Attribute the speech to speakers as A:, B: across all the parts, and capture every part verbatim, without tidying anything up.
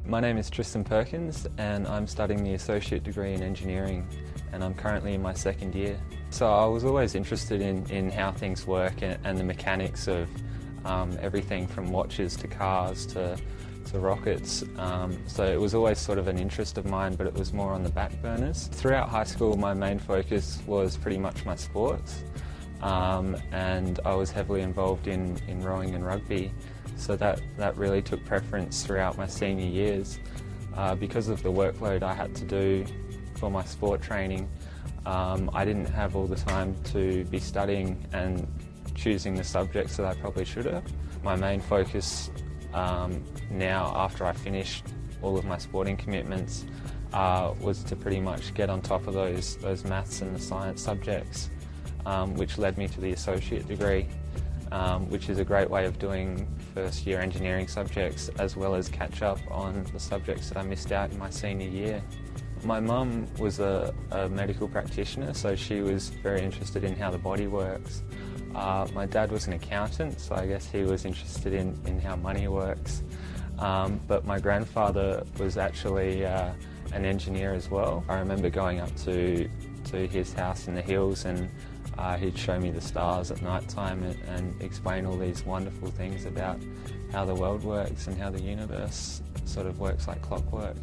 A: My name is Tristan Perkins and I'm studying the Associate Degree in Engineering, and I'm currently in my second year. So I was always interested in, in how things work and, and the mechanics of um, everything from watches to cars to, to rockets. Um, so it was always sort of an interest of mine, but it was more on the back burners. Throughout high school my main focus was pretty much my sports, um, and I was heavily involved in, in rowing and rugby. So that, that really took preference throughout my senior years. Uh, because of the workload I had to do for my sport training, um, I didn't have all the time to be studying and choosing the subjects that I probably should have. My main focus um, now, after I finished all of my sporting commitments, uh, was to pretty much get on top of those, those maths and the science subjects, um, which led me to the associate degree. Um, which is a great way of doing first year engineering subjects as well as catch up on the subjects that I missed out in my senior year. My mum was a, a medical practitioner, so she was very interested in how the body works. Uh, my dad was an accountant, so I guess he was interested in, in how money works. Um, but my grandfather was actually uh, an engineer as well. I remember going up to, to his house in the hills, and Uh, he'd show me the stars at night time and, and explain all these wonderful things about how the world works and how the universe sort of works like clockwork.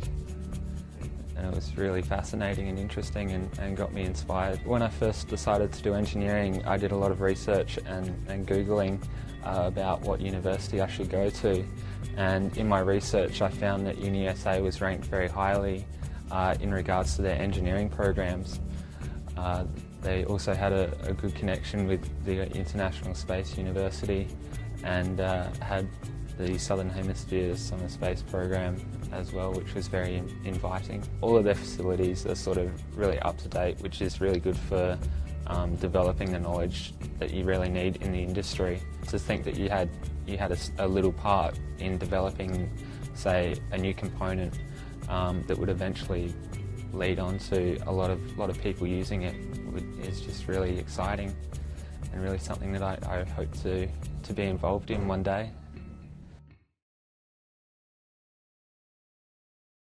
A: And it was really fascinating and interesting, and, and got me inspired. When I first decided to do engineering, I did a lot of research and, and Googling uh, about what university I should go to. And in my research I found that Uni S A was ranked very highly uh, in regards to their engineering programs. Uh, They also had a, a good connection with the International Space University, and uh, had the Southern Hemisphere's Summer Space Program as well, which was very in inviting. All of their facilities are sort of really up to date, which is really good for um, developing the knowledge that you really need in the industry. To think that you had, you had a, a little part in developing, say, a new component um, that would eventually lead on to a lot of lot of people using it is just really exciting, and really something that I, I hope to, to be involved in one day.